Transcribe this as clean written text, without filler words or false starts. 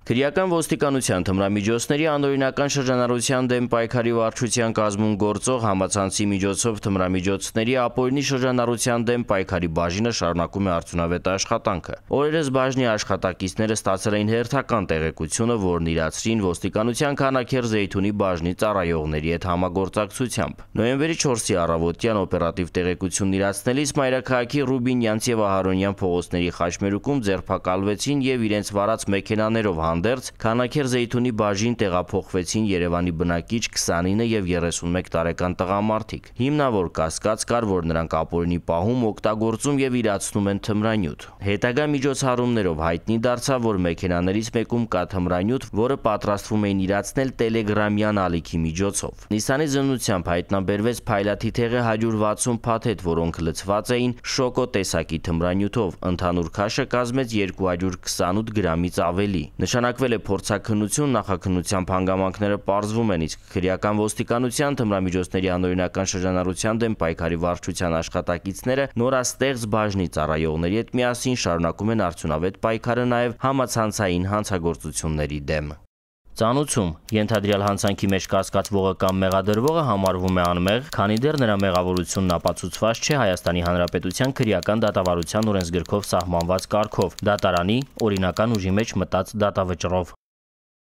Քրեական ոստիկանության թմրամիջոցների անօրինական շրջանառության դեմ պայքարի վարչության կազմում գործող համացանցի միջոցով թմրամիջոցների ապօրինի շրջանառության դեմ պայքարի բաժինը շարունակում է արդյունավետ աշխատանքը։ Օրերս բաժնի աշխատակիցները ստացել էին հերթական տեղեկությունը, որն իրացրին ոստիկանության Քանաքեռ Զեյթունի բաժնի ծառայողների հետ համագործակցությամբ։ Նոյեմբերի 4-ի առավոտյան օպերատիվ տեղեկությունն իրացնելիս մայրաքաղաքի Ռուբինյանց եւ Ահարոնյան փողոցների խաչմերուկում ձերբակալվեցին եւ իրենց վարած մեքենաներով հանդերձ Քանաքեռ Զեյթունի բաժին տեղափոխվեցին Երևանի բնակիչ 29 եւ 31 տարեկան տղամարդիկ։ Հիմնավոր կասկած կար, որ նրանք ապօրինի պահում, օգտագործում եւ իրացնում են թմրանյութ։ Հետագա միջոցառումներով հայտնի դարձավ, որ մեքենաներից մեկում կա թմրանյութ, որը պատրաստվում էին իրացնել տելեգրամյան ալիքի միջոցով։ Նիսանի զննությամբ հայտնաբերվեց փայլաթիթեղի 160 փաթեթ, որոնք լցված էին շոկո տեսակի թմրանյութով։ Ընդհանուր քաշը կազմեց 228 գրամից ավելի։ Նշանակվել է փորձաքննություն, նախաքննությամբ հանգամանքները պարզվում են, իսկ քրեական ոստիկանության թմրամիջոցների անօրինական շրջանառության դեմ պայքարի վարչության աշխատակիցները նորաստեղծ բաժնի ծառայողների հետ միասին շարունակում են արդյունավետ պայքարը նաև համացանցային հանցագործությունների դեմ։ Ծանուցում ենթադրյալ հանցանքի մեջ կասկածվողը կամ մեղադրվողը համարվում է անմեղ, քանի դեռ նրա մեղավորությունն ապացուցված չէ Հայաստանի Հանրապետության քրեական դատավարության օրենսգրքով սահմանված կարգով՝ դատարանի օրինական ուժի մեջ մտած դատավճռով։